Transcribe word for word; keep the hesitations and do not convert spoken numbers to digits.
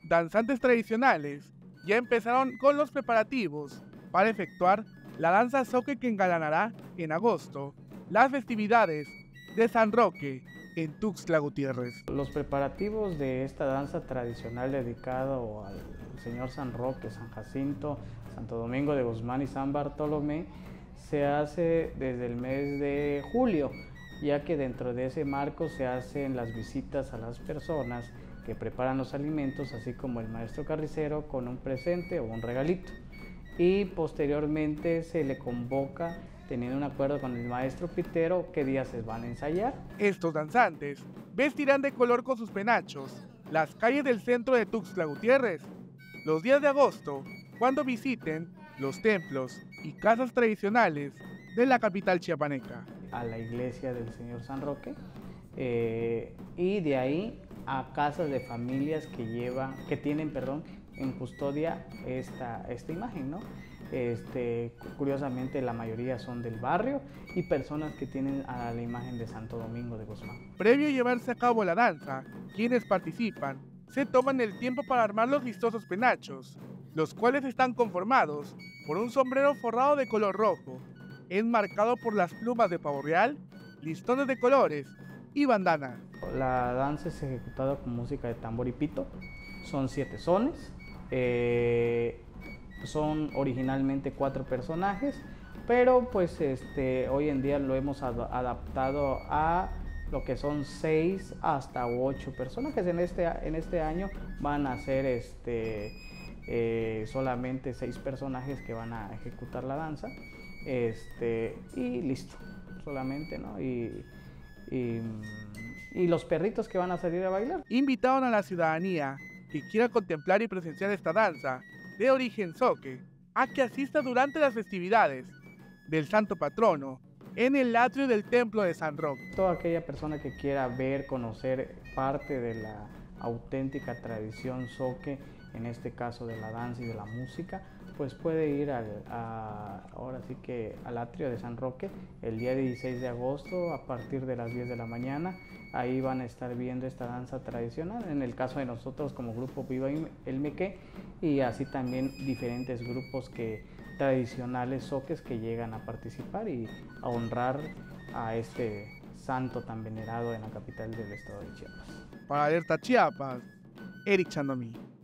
danzantes tradicionales ya empezaron con los preparativos para efectuar la danza zoque que engalanará en agosto las festividades de San Roque en Tuxtla Gutiérrez. Los preparativos de esta danza tradicional dedicado al Señor San Roque, San Jacinto, Santo Domingo de Guzmán y San Bartolomé se hace desde el mes de julio, ya que dentro de ese marco se hacen las visitas a las personas que preparan los alimentos, así como el maestro carnicero con un presente o un regalito. Y posteriormente se le convoca, teniendo un acuerdo con el maestro pitero, qué días se van a ensayar. Estos danzantes vestirán de color con sus penachos las calles del centro de Tuxtla Gutiérrez los días de agosto, cuando visiten los templos y casas tradicionales de la capital chiapaneca. A la iglesia del Señor San Roque eh, y de ahí a casas de familias que llevan, que tienen, perdón, en custodia esta, esta imagen, ¿no? Este, curiosamente la mayoría son del barrio y personas que tienen a la imagen de Santo Domingo de Guzmán. Previo a llevarse a cabo la danza, quienes participan se toman el tiempo para armar los vistosos penachos, los cuales están conformados por un sombrero forrado de color rojo, enmarcado por las plumas de pavo real, listones de colores y bandana. La danza es ejecutada con música de tambor y pito, son siete sones, eh, son originalmente cuatro personajes, pero pues este, hoy en día lo hemos ad adaptado a lo que son seis hasta ocho personajes. En este, en este año van a ser este, eh, solamente seis personajes que van a ejecutar la danza, este, y listo, solamente, ¿no? Y, y, y los perritos que van a salir a bailar. Invitaron a la ciudadanía que quiera contemplar y presenciar esta danza de origen zoque a que asista durante las festividades del santo patrono en el atrio del templo de San Roque. Toda aquella persona que quiera ver, conocer parte de la auténtica tradición zoque, en este caso de la danza y de la música, pues puede ir al, a, ahora sí que al atrio de San Roque el día dieciséis de agosto a partir de las diez de la mañana. Ahí van a estar viendo esta danza tradicional, en el caso de nosotros como grupo Viva el Meque, y así también diferentes grupos que, tradicionales zoques que llegan a participar y a honrar a este santo tan venerado en la capital del estado de Chiapas. Para Alerta Chiapas, Eric Chandomí.